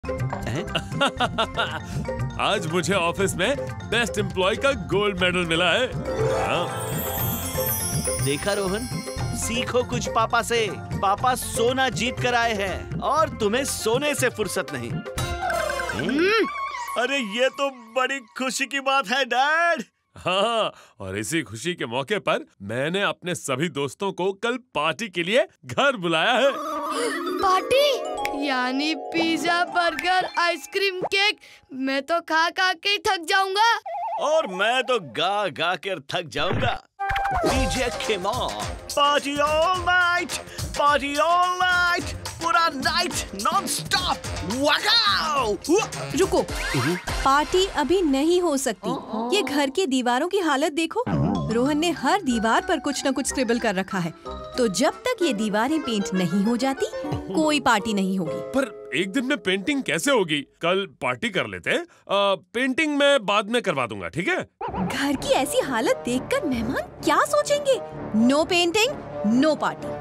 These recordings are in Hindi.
आज मुझे ऑफिस में बेस्ट एम्प्लॉय का गोल्ड मेडल मिला है। देखा रोहन, सीखो कुछ पापा से। पापा सोना जीत कर आए हैं और तुम्हें सोने से फुर्सत नहीं। अरे ये तो बड़ी खुशी की बात है डैड। हाँ, और इसी खुशी के मौके पर मैंने अपने सभी दोस्तों को कल पार्टी के लिए घर बुलाया है। पार्टी? यानी पिज्जा, बर्गर, आइसक्रीम, केक। मैं तो खा खा के ही थक जाऊंगा। और मैं तो गा गा कर थक जाऊंगा। DJ come on, party all night, party all night, पूरा नाइट नॉन स्टॉप। वाओ! रुको, पार्टी अभी नहीं हो सकती। ये घर की दीवारों की हालत देखो। रोहन ने हर दीवार पर कुछ न कुछ स्क्रिबल कर रखा है, तो जब तक ये दीवारें पेंट नहीं हो जाती कोई पार्टी नहीं होगी। पर एक दिन में पेंटिंग कैसे होगी? कल पार्टी कर लेते हैं। पेंटिंग मैं बाद में करवा दूंगा, ठीक है? घर की ऐसी हालत देखकर मेहमान क्या सोचेंगे? No painting, no party.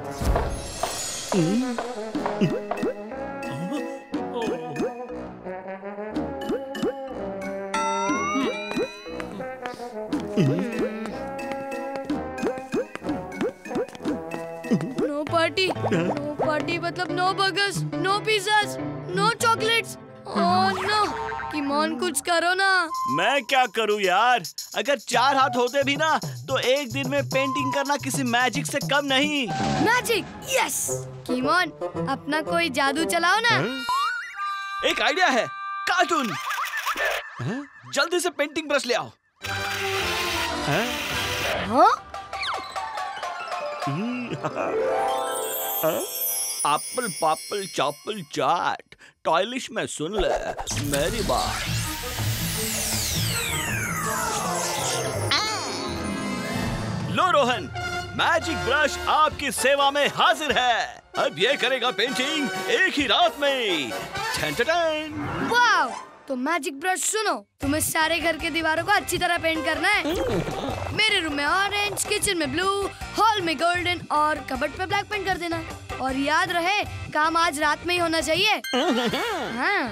No party मतलब no burgers, no pizzas, no chocolates. Oh no, कीमोन कुछ करो ना। मैं क्या करूं यार? अगर 4 हाथ होते भी ना तो एक दिन में पेंटिंग करना किसी मैजिक से कम नहीं। Magic, yes. कीमोन, अपना कोई जादू चलाओ ना। एक आइडिया है, कार्टून। जल्दी से पेंटिंग ब्रश ले आओ। एप्पल पापल चॉपल चाट, टॉयलिश में सुन ले मेरी बात। लो रोहन, मैजिक ब्रश आपकी सेवा में हाजिर है। अब ये करेगा पेंटिंग एक ही रात में। वाव! तो मैजिक ब्रश सुनो, तुम्हें सारे घर के दीवारों को अच्छी तरह पेंट करना है। मेरे रूम में ऑरेंज, किचन में ब्लू, हॉल में गोल्डन और कबर्ड पे ब्लैक पेंट कर देना। और याद रहे, काम आज रात में ही होना चाहिए। हाँ।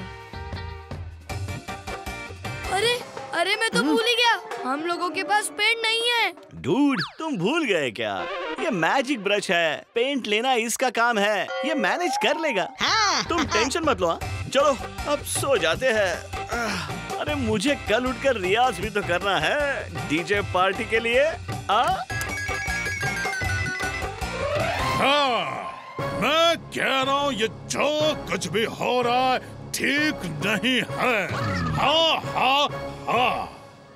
अरे मैं तो भूल ही गया, हम लोगों के पास पेंट नहीं है। डूड, तुम भूल गए क्या? ये मैजिक ब्रश है, पेंट लेना इसका काम है। ये मैनेज कर लेगा। तुम टेंशन मत लो। चलो अब सो जाते हैं। अरे मुझे कल उठकर रियाज भी तो करना है डीजे पार्टी के लिए। हाँ, मैं कह रहा हूँ ये जो कुछ भी हो रहा है ठीक नहीं है। हाँ हाँ हाँ।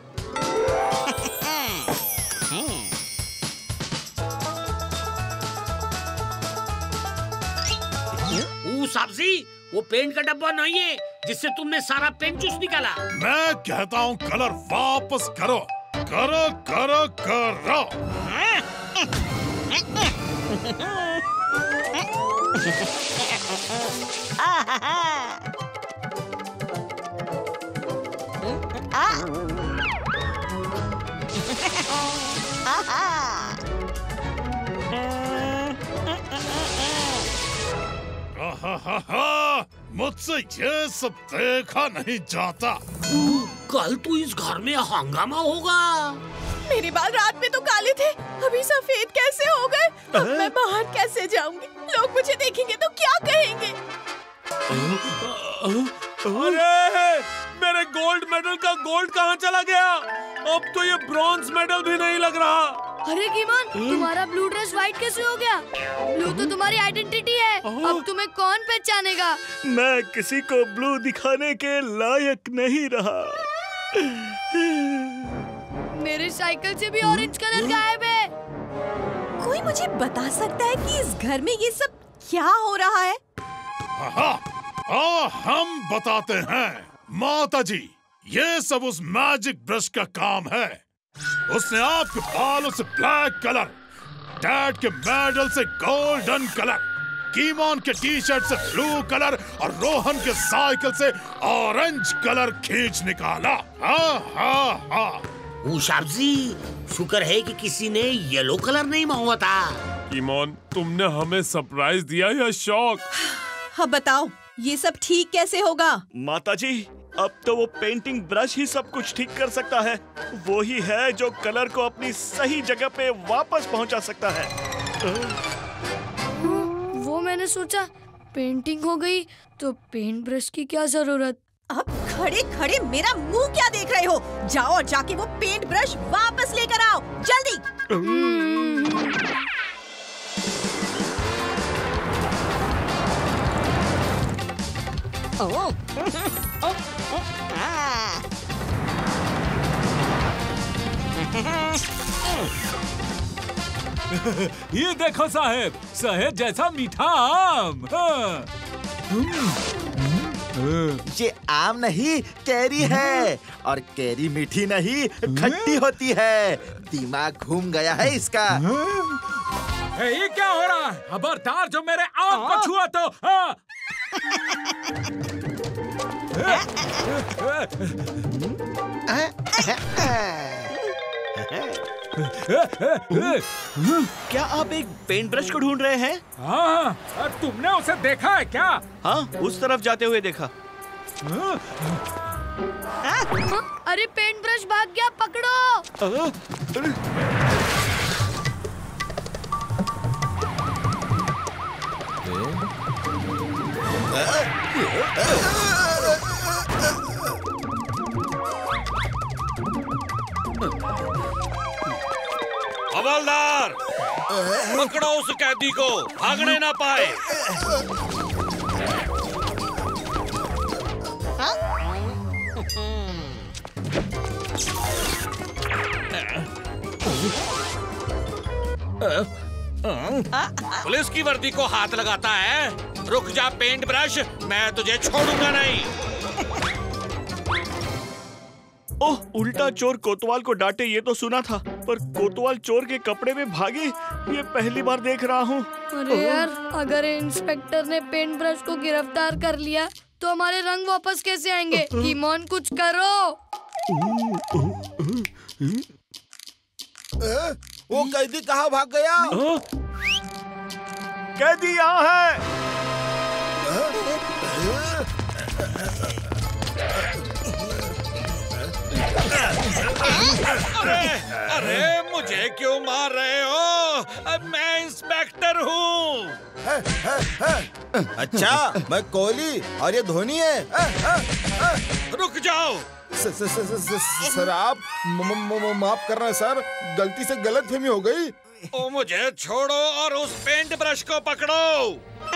सब्जी, वो पेंट का डब्बा नहीं है जिससे तुमने सारा पेंट जूस निकाला। मैं कहता हूँ कलर वापस करो, करो करो करो। मुझसे ये सब देखा नहीं जाता। कल तो इस घर में हंगामा होगा। मेरे बाल रात में तो काले थे, अभी सफेद कैसे हो गए? अब मैं बाहर कैसे जाऊंगी? लोग मुझे देखेंगे तो क्या कहेंगे? अरे मेरे गोल्ड मेडल का गोल्ड कहाँ चला गया? अब तो ये ब्रॉन्ज मेडल भी नहीं लग रहा। अरे कीमोन, तुम्हारा ब्लू ड्रेस व्हाइट कैसे हो गया? ब्लू तो तुम्हारी आइडेंटिटी है। अब तुम्हें कौन पहचानेगा? मैं किसी को ब्लू दिखाने के लायक नहीं रहा। मेरे साइकिल से भी ऑरेंज कलर गायब है। कोई मुझे बता सकता है कि इस घर में ये सब क्या हो रहा है? हम बताते हैं माता जी, ये सब उस मैजिक ब्रश का काम है। उसने आपके बालों से ब्लैक कलर, डैड के मेडल से गोल्डन कलर, कीमोन के टी शर्ट से ब्लू कलर और रोहन के साइकिल से ऑरेंज कलर खींच निकाला। सब्जी, शुक्र है कि किसी ने येलो कलर नहीं मांगा था। कीमोन, तुमने हमें सरप्राइज दिया या शॉक? अब बताओ, ये सब ठीक कैसे होगा? माताजी, अब तो वो पेंटिंग ब्रश ही सब कुछ ठीक कर सकता है। वो ही है जो कलर को अपनी सही जगह पे वापस पहुंचा सकता है। वो मैंने सोचा पेंटिंग हो गई तो पेंट ब्रश की क्या जरूरत। अब खड़े खड़े मेरा मुंह क्या देख रहे हो? जाओ और जाके वो पेंट ब्रश वापस लेकर आओ, जल्दी। ये देखो साहब, शहद जैसा मीठा आम। ये आम नहीं कैरी है, और कैरी मीठी नहीं खट्टी होती है। दिमाग घूम गया है इसका। ये क्या हो रहा है? खबरदार जो मेरे आम को छुआ तो क्या आप एक पेंट ब्रश को ढूंढ रहे हैं? हाँ, तुमने उसे देखा है क्या? हाँ, उस तरफ जाते हुए देखा। अरे पेंट ब्रश भाग गया, पकड़ो। हवलदार, पकड़ो उस कैदी को, भागने ना पाए। पुलिस की वर्दी को हाथ लगाता है। रुक जा पेंट ब्रश, मैं तुझे छोड़ूंगा नहीं। ओह, उल्टा चोर कोतवाल को डांटे ये तो सुना था, पर कोतवाल चोर के कपड़े में भागे ये पहली बार देख रहा हूँ। अरे यार, अगर इंस्पेक्टर ने पेंट ब्रश को गिरफ्तार कर लिया तो हमारे रंग वापस कैसे आएंगे? कीमोन कुछ करो। वो कैदी कहाँ भाग गया? कैदी यहाँ है। अरे मुझे क्यों मार रहे हो? अब मैं इंस्पेक्टर हूँ। अच्छा, मैं कोहली और ये धोनी है। रुक जाओ। सर आप माफ करना सर, गलती से गलतफहमी हो गई। ओ मुझे छोड़ो और उस पेंट ब्रश को पकड़ो।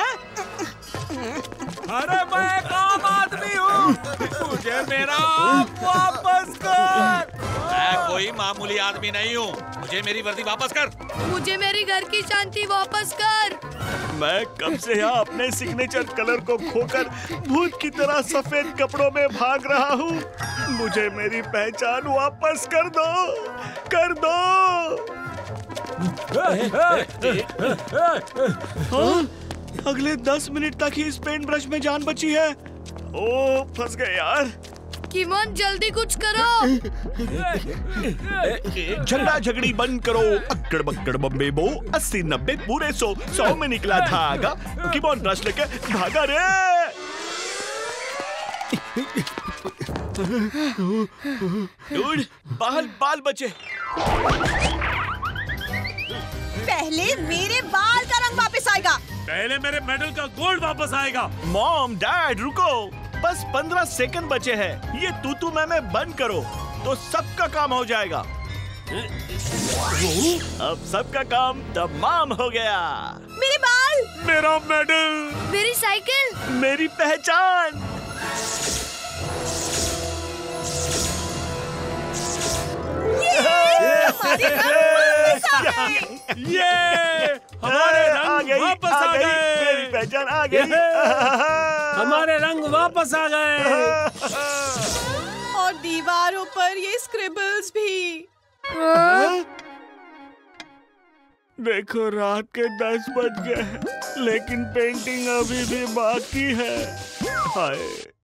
अरे मैं एक आम आदमी हूँ, मुझे मेरा आम वापस कर। मैं कोई मामूली आदमी नहीं हूँ, मुझे मेरी वर्दी वापस कर। मुझे मेरी घर की शांति वापस कर। मैं कब से यहाँ अपने सिग्नेचर कलर को खोकर भूत की तरह सफेद कपड़ों में भाग रहा हूँ। मुझे मेरी पहचान वापस कर दो, कर दो। हाँ? अगले 10 मिनट तक ही इस पेंट ब्रश में जान बची है। ओ, फंस गए यार। कीमोन जल्दी कुछ करो। झगड़ा झगड़ी बंद करो। अक्कड़ बक्कड़ बम्बे बो, 80-90 पूरे 100 में निकला धागा। कीमोन ब्रश लेके भागा रे। डूड, बाल बचे। पहले मेरे बाल का रंग वापस आएगा। पहले मेरे मेडल का गोल्ड वापस आएगा। मॉम, डैड, रुको, बस 15 सेकंड बचे हैं। ये तू मैं बंद करो तो सबका काम हो जाएगा। अब सबका काम तमाम हो गया। मेरे बाल, मेरा मेडल, मेरी साइकिल, मेरी पहचान। ये हमारे रंग वापस आ गए। मेरी पहचान आ गई। हमारे रंग वापस आ गए। और दीवारों पर ये स्क्रिबल्स भी। देखो, रात के 10 बज गए, लेकिन पेंटिंग अभी भी बाकी है। हाय।